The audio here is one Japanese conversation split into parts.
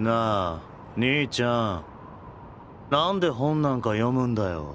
なあ、兄ちゃん。なんで本なんか読むんだよ。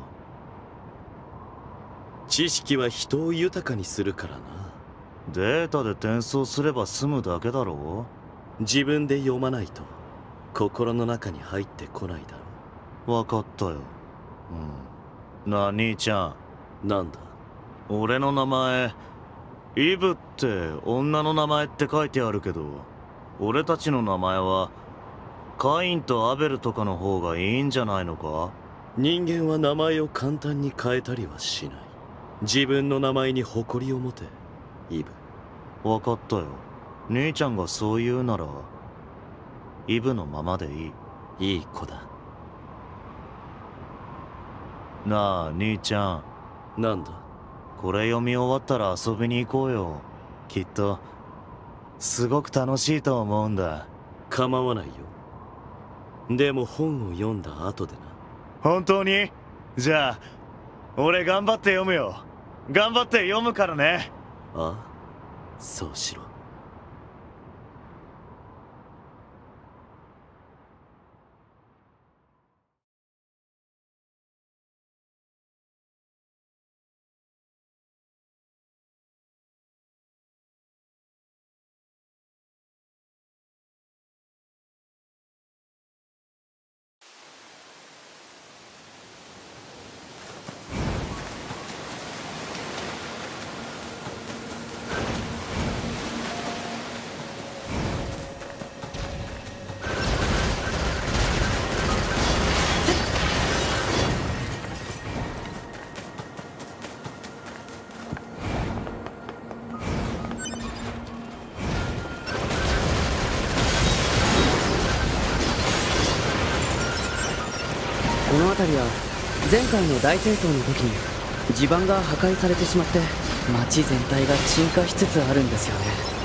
知識は人を豊かにするからな。 データで転送すれば済むだけだろ。 自分で読まないと心の中に入ってこないだろ。 わかったよ。なあ、兄ちゃん。 なんだ？ 俺の名前、イブって女の名前って書いてあるけど、俺たちの名前はカインとアベルとかの方がいいんじゃないのか？ 人間は名前を簡単に変えたりはしない。自分の名前に誇りを持て、イブ。 わかったよ。兄ちゃんがそう言うならイブのままでいい。 いい子だ。 なあ、兄ちゃん。 なんだ？ これ読み終わったら遊びに行こうよ。きっとすごく楽しいと思うんだ。 構わないよ。でも本を読んだ後でな。 本当に？じゃあ俺頑張って読むよ。頑張って読むからね。 ああ、そうしろ。 この辺りは前回の大戦争の時に地盤が破壊されてしまって町全体が沈下しつつあるんですよね。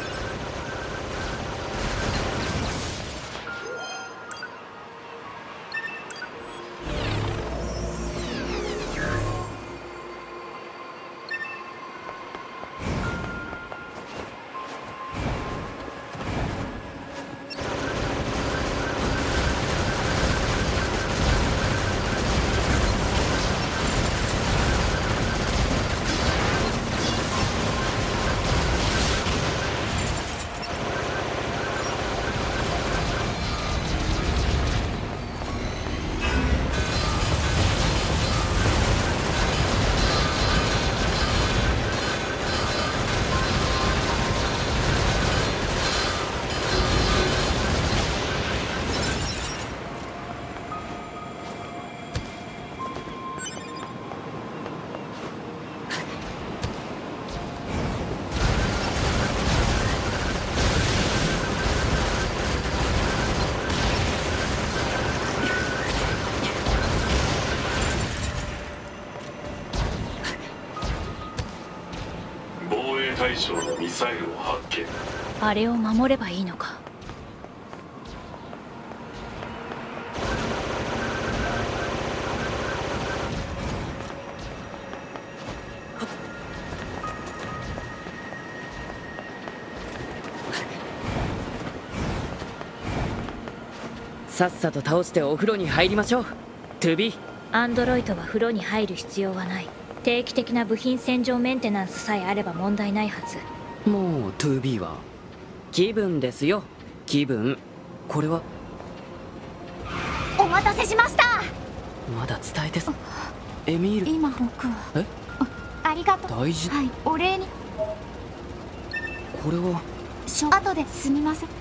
対象のミサイルを発見。 あれを守ればいいのか。 さっさと倒してお風呂に入りましょう。トゥビー。 アンドロイドは風呂に入る必要はない。定期的な部品洗浄メンテナンスさえあれば問題ないはず。 もう 2B は気分ですよ。気分。これはお待たせしました。 まだ伝えてす。エミール。 今僕はえ、 ありがとう。 大事。 はい、お礼に。 これは後ですみません。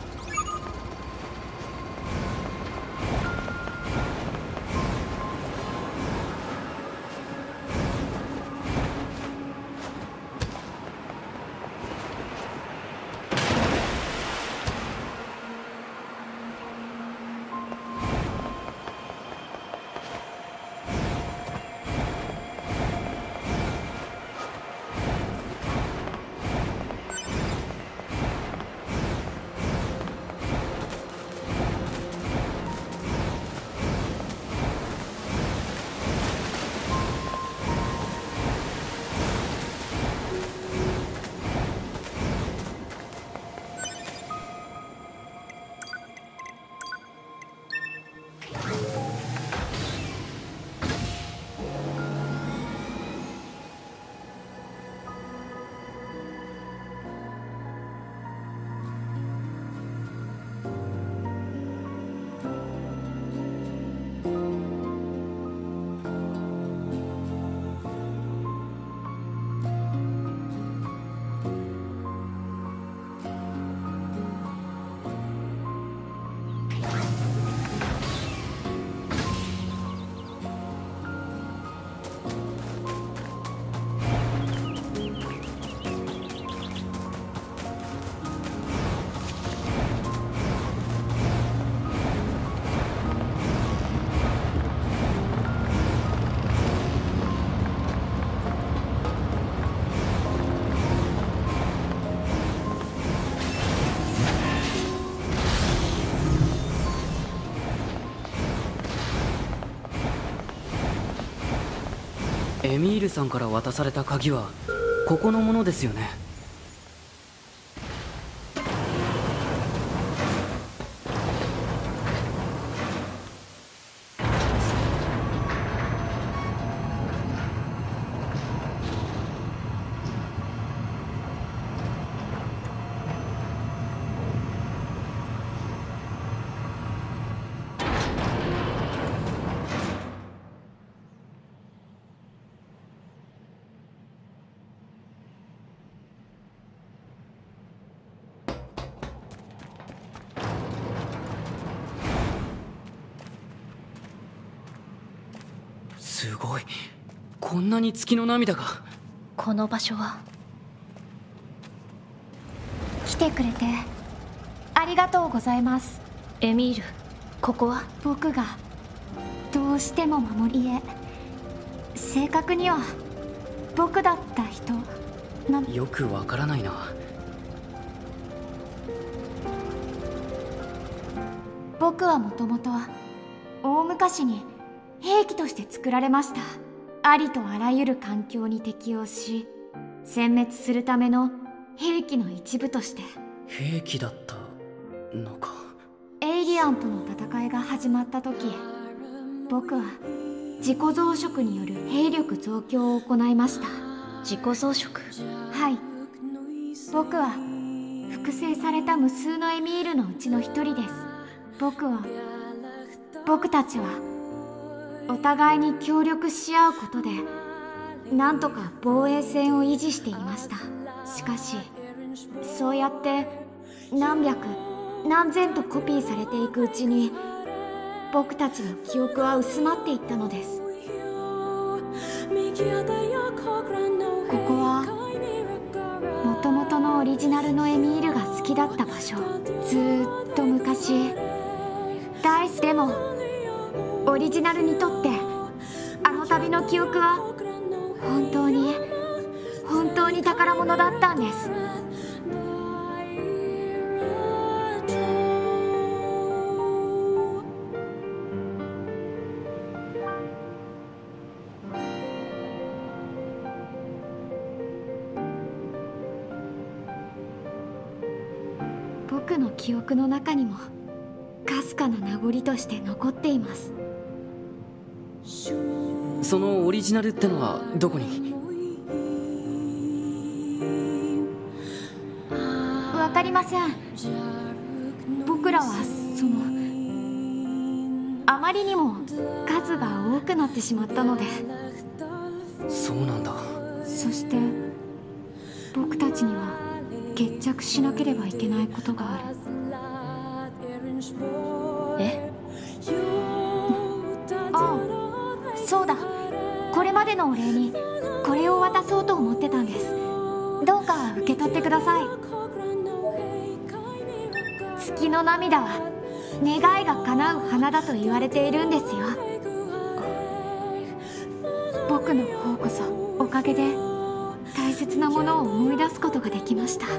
エミールさんから渡された鍵はここのものですよね。すごい、こんなに月の涙が。 この場所は。 来てくれてありがとうございます。 エミール、ここは。 僕がどうしても守りへ、正確には僕だった人な。 よくわからないな。 僕はもともと大昔に兵器として作られました。ありとあらゆる環境に適応し、殲滅するための兵器の一部として。 兵器だったのか。 エイリアンとの戦いが始まった時、僕は自己増殖による兵力増強を行いました。 自己増殖。 はい、僕は複製された無数のエミールのうちの一人です。僕たちはお互いに協力し合うことでなんとか防衛線を維持していました。しかしそうやって何百何千とコピーされていくうちに僕たちの記憶は薄まっていったのです。ここはもともとのオリジナルのエミールが好きだった場所。ずーっと昔、大好き。でもオリジナルにとってあの旅の記憶は本当に宝物だったんです。僕の記憶の中にもかすかな名残として残っています。 そのオリジナルってのはどこに？ わかりません。僕らはあまりにも数が多くなってしまったので。 そうなんだ。 そして僕たちには決着しなければいけないことがある。 え？ ああ、そうだ。これまでのお礼にこれを渡そうと思ってたんです。どうか受け取ってください。月の涙は願いが叶う花だと言われているんですよ。僕の方こそおかげで大切なものを思い出すことができました。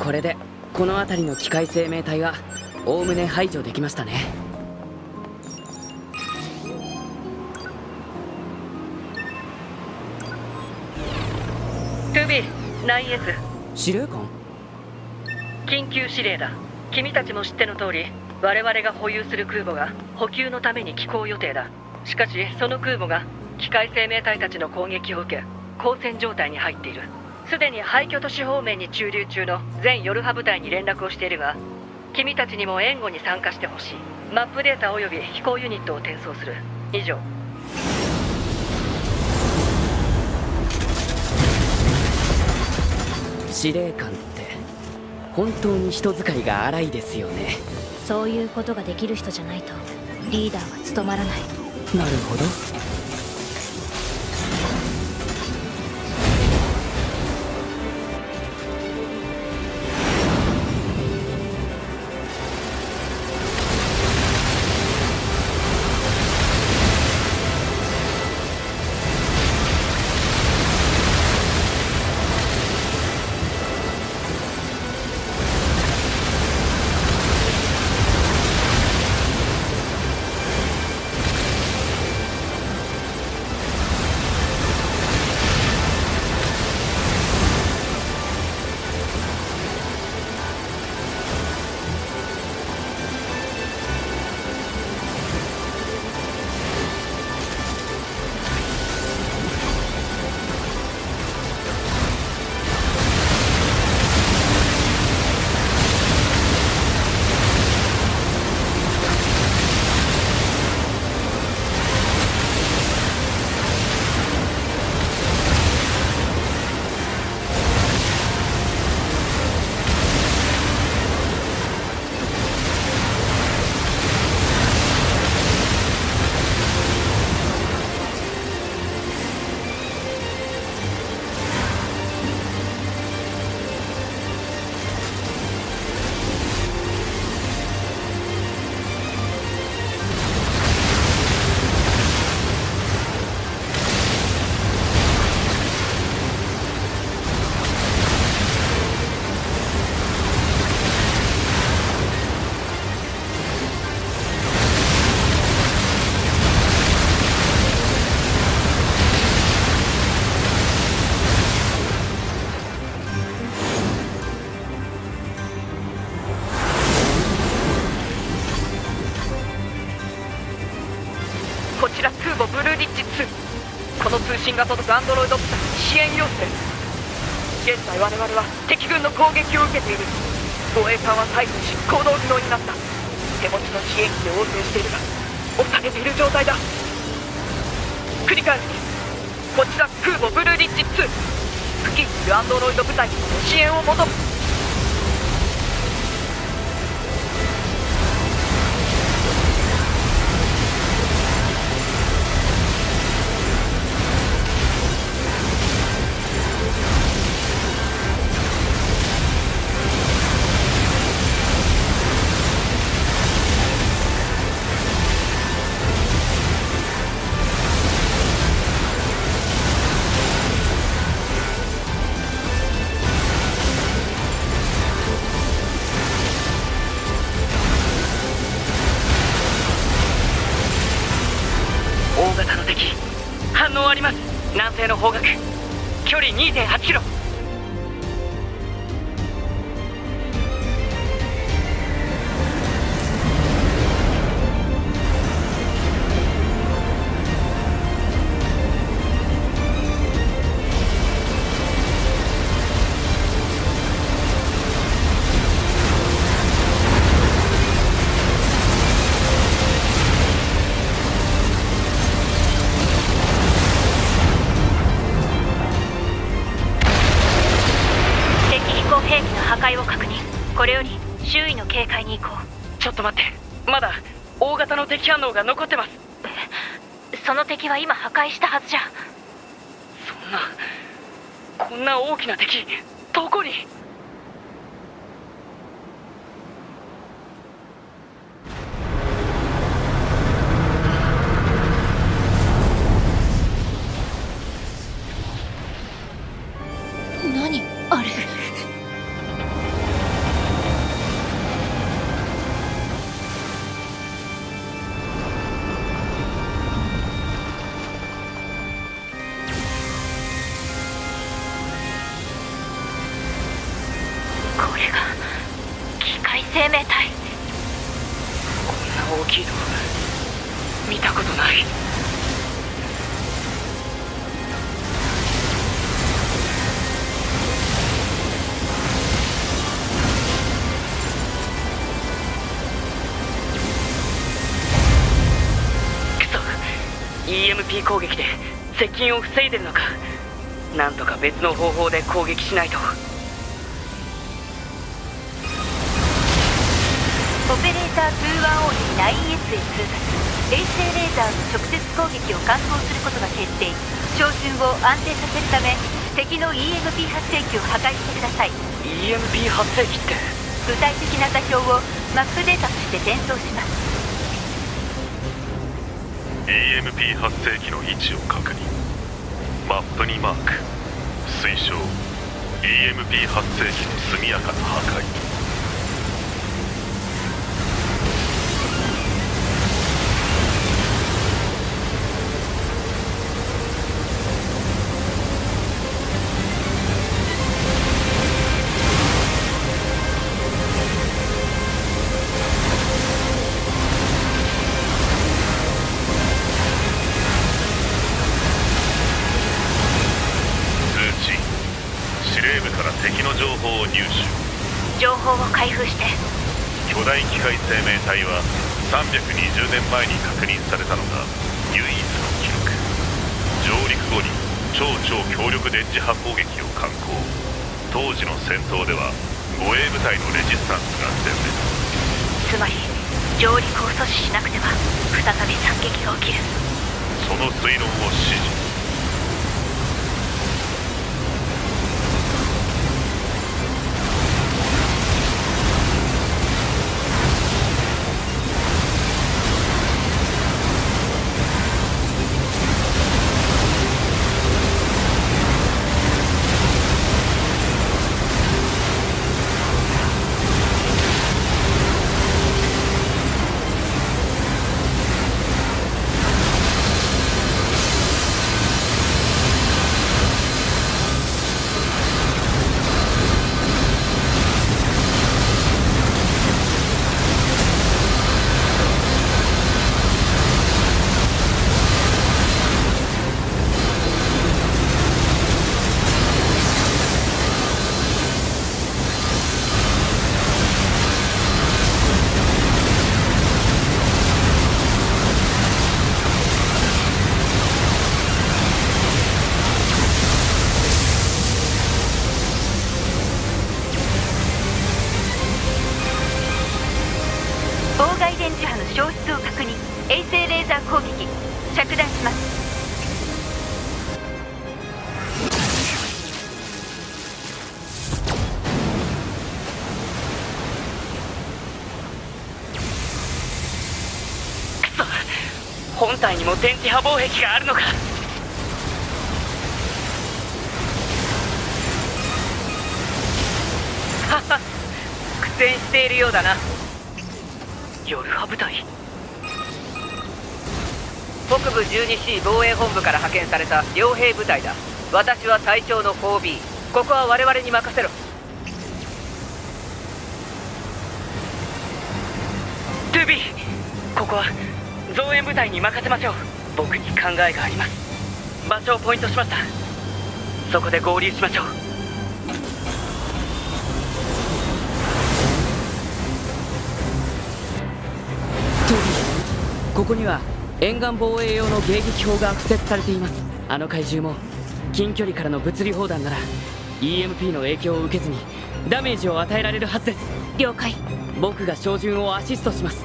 これでこの辺りの機械生命体はおおむね排除できましたね。 2B 9S 司令官？ 緊急指令だ。君たちも知っての通り、我々が保有する空母が補給のために寄港予定だ。しかしその空母が機械生命体たちの攻撃を受け交戦状態に入っている。すでに廃墟都市方面に駐留中の全ヨルハ部隊に連絡をしているが、君たちにも援護に参加してほしい。マップデータ及び飛行ユニットを転送する。以上。 司令官って本当に人使いが荒いですよね。 そういうことができる人じゃないとリーダーは務まらない。 なるほど。 こちら空母ブルーリッジ2。この通信が届くアンドロイド部隊支援要請。現在我々は敵軍の攻撃を受けている。護衛艦は退避し行動不能になった。手持ちの支援機で応戦しているが押されている状態だ。繰り返す。こちら空母ブルーリッジ2。付近にいるアンドロイド部隊にも支援を求む。大型の敵、反応あります。南西の方角、距離 2.8 キロ。兵器の破壊を確認。これより周囲の警戒に行こう。ちょっと待って、まだ大型の敵反応が残ってます。その敵は今破壊したはずじゃ。こんな大きな敵どこに。 何あれ。 生命体。こんな大きいの見たことない。くそ、 EMP 攻撃で接近を防いでるのか。なんとか別の方法で攻撃しないと。 オペレーター 2-1 に 9S へ通達。衛星レーザーの直接攻撃を敢行することが決定。照準を安定させるため敵の EMP 発生器を破壊してください。 EMP 発生器って。 具体的な座標をマップデータとして転送します。 EMP 発生器の位置を確認。マップにマーク。推奨 EMP 発生器の速やかな破壊。敵の情報を入手。 情報を開封して。 巨大機械生命体は320年前に確認されたのが唯一の記録。上陸後に超強力電磁波攻撃を敢行。当時の戦闘では護衛部隊のレジスタンスが全滅。 つまり上陸を阻止しなくては再び惨劇が起きる。 その推論を指示。 消失を確認。衛星レーザー攻撃着弾します。 くそ、本体にも電磁波防壁があるのか。はは、苦戦しているようだな。ヨルハ部隊。北部 12C 防衛本部から派遣された両兵部隊だ。私は隊長の 4B。 ここは我々に任せろ。2B、 ここは増援部隊に任せましょう。僕に考えがあります。場所をポイントしました。そこで合流しましょう。 ここには沿岸防衛用の迎撃砲が敷設されています。あの怪獣も近距離からの物理砲弾なら EMP の影響を受けずにダメージを与えられるはずです。 了解。 僕が照準をアシストします。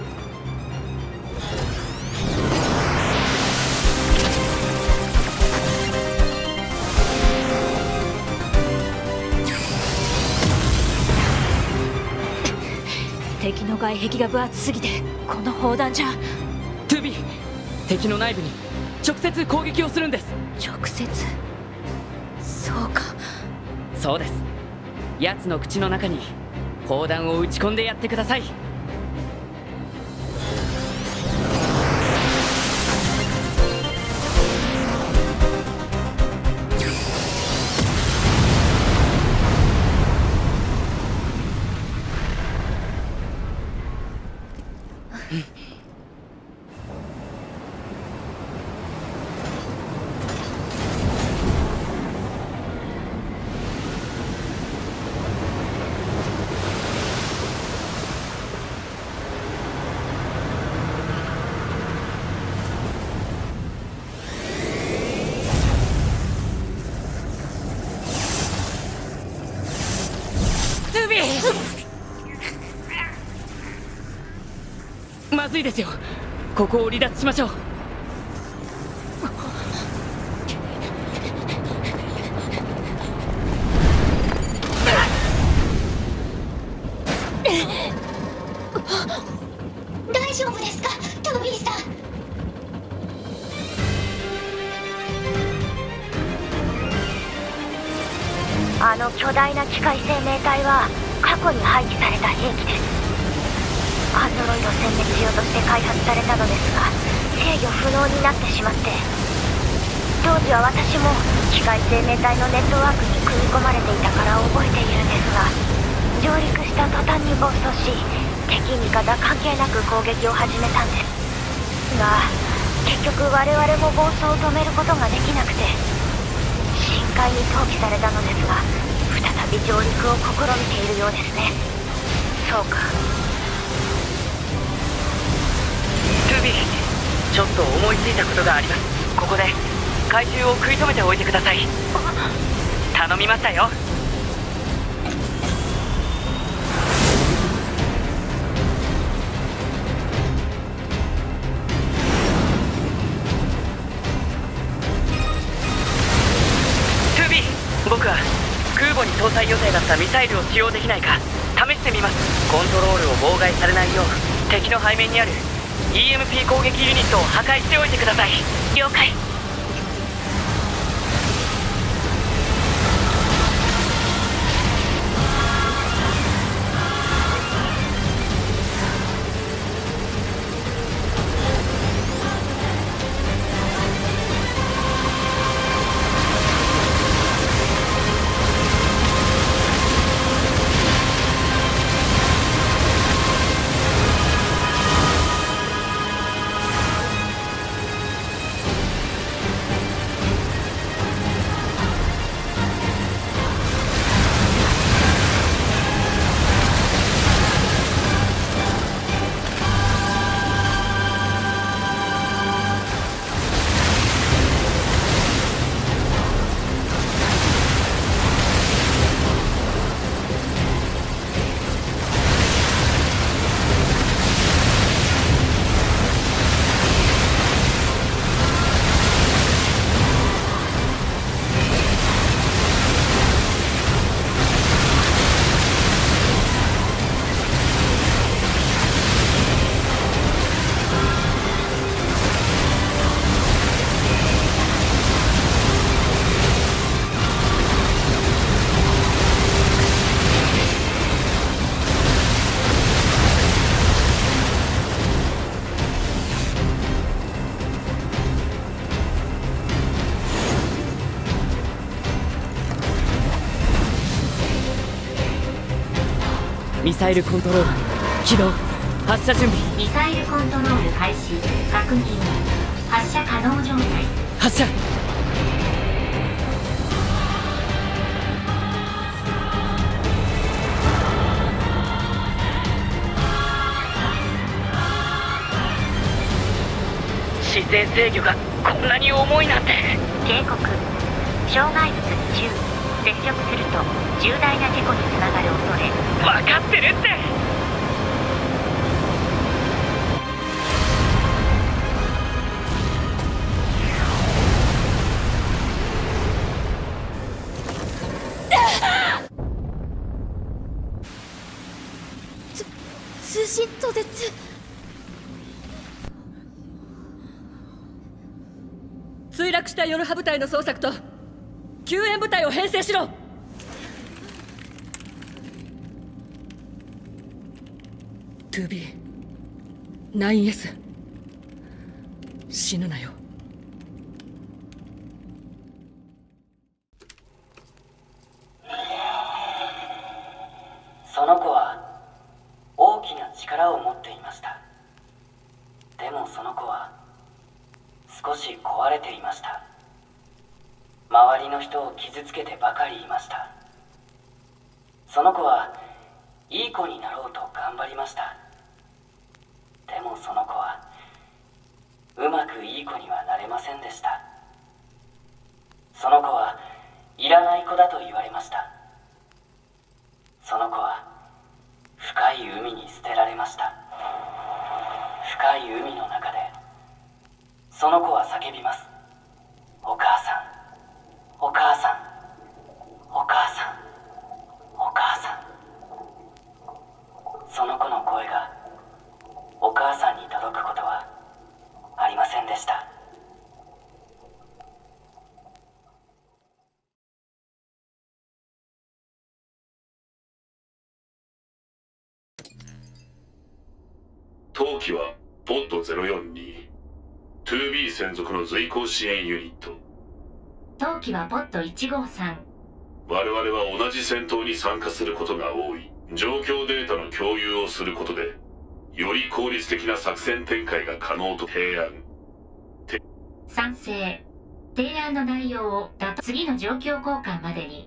敵の外壁が分厚すぎてこの砲弾じゃ。 2B、 敵の内部に直接攻撃をするんです。 直接。そうか。 そうです。奴の口の中に砲弾を撃ち込んでやってください。 まずいですよ。ここを離脱しましょう。 大丈夫ですか、トゥービーさん。 あの巨大な機械生命体は過去に廃棄された兵器です。アンドロイド殲滅用として開発されたのですが、制御不能になってしまって、当時は私も機械生命体のネットワークに組み込まれていたから覚えているんですが、上陸した途端に暴走し、敵味方関係なく攻撃を始めたんですが、結局我々も暴走を止めることができなくて深海に投棄されたのですが、再び上陸を試みているようですね。そうか。 トゥービー、ちょっと思いついたことがあります。ここで怪獣を食い止めておいてください。頼みましたよ。僕は空母に搭載予定だったミサイルを使用できないか試してみます。コントロールを妨害されないよう敵の背面にある EMP 攻撃ユニットを破壊しておいてください。 了解。 ミサイルコントロール起動。発射準備。 ミサイルコントロール開始。確認。発射可能状態。 発射。姿勢制御がこんなに重いなんて。 警告。障害物注意。接触すると重大な事故につながる恐れ。 分かってるって。 通信途絶。 墜落したヨルハ部隊の捜索と救援部隊を編成しろ。2B 9S 死ぬなよ。 その子は大きな力を持っていました。でもその子は少し壊れていました。周りの人を傷つけてばかりいました。その子はいい子になろうと頑張りました。でもその子はうまくいい子にはなれませんでした。その子はいらない子だと言われました。その子は当機はポッド042 2B 専属の随行支援ユニット。 当機はポッド153。 我々は同じ戦闘に参加することが多い。状況データの共有をすることでより効率的な作戦展開が可能と提案。 賛成。提案の内容を次の状況交換までに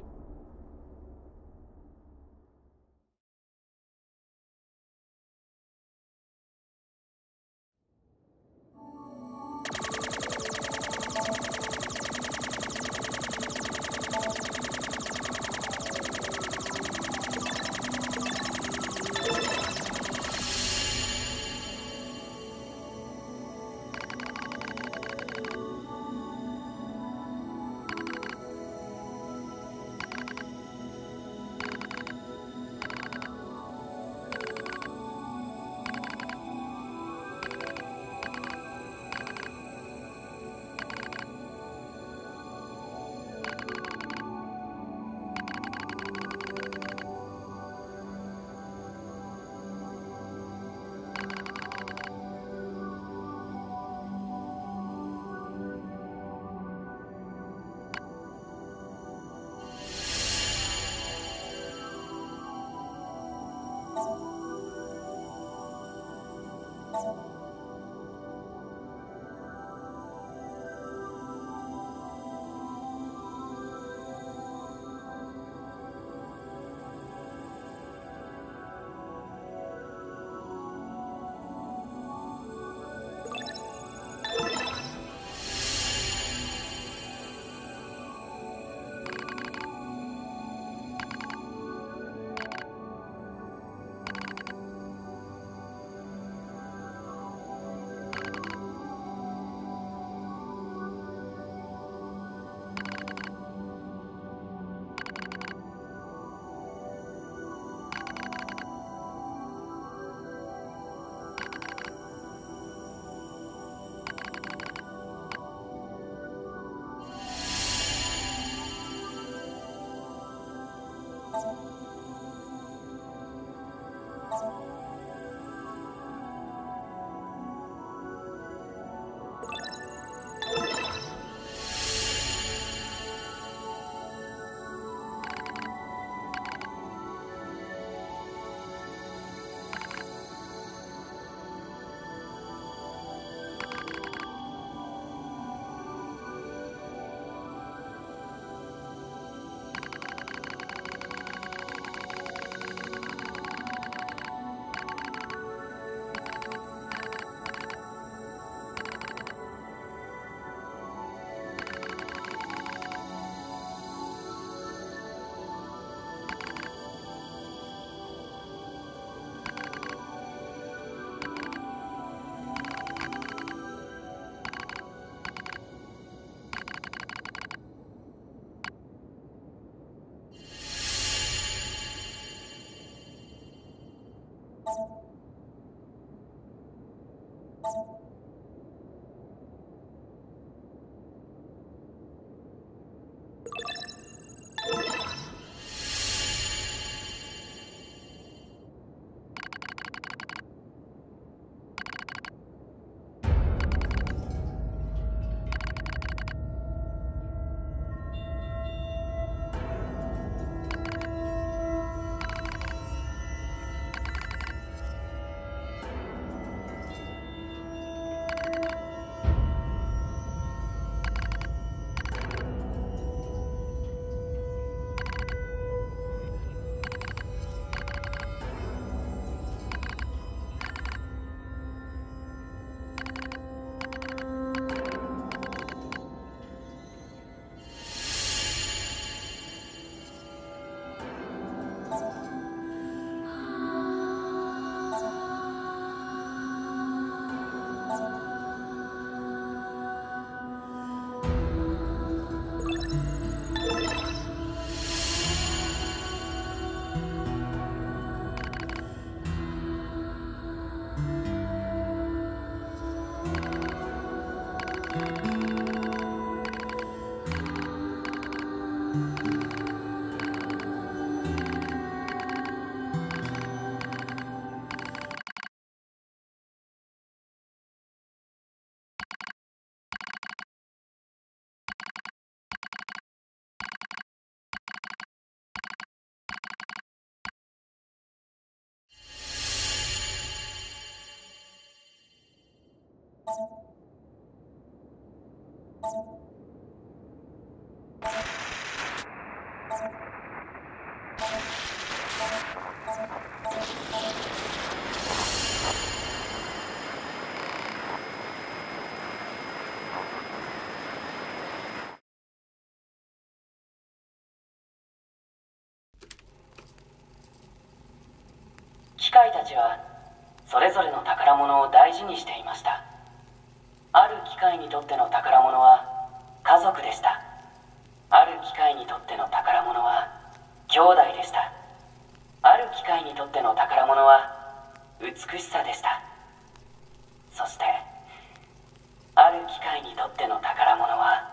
機械たちはそれぞれの宝物を大事にしていました。ある機械にとっての宝物は家族でした。ある機械にとっての宝物は兄弟でした。ある機械にとっての宝物は美しさでした。そしてある機械にとっての宝物は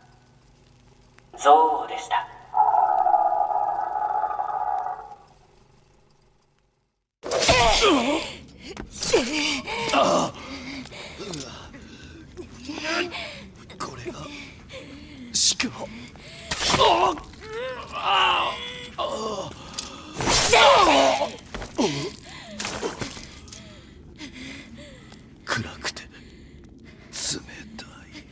憎悪でした。 これがしかも暗くて冷たい。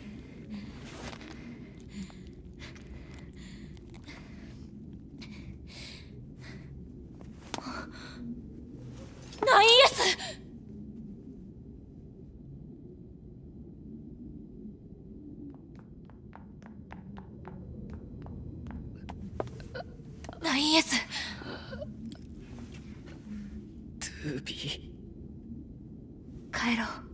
ナインエス。ナインエス。 トゥービー。 帰ろう。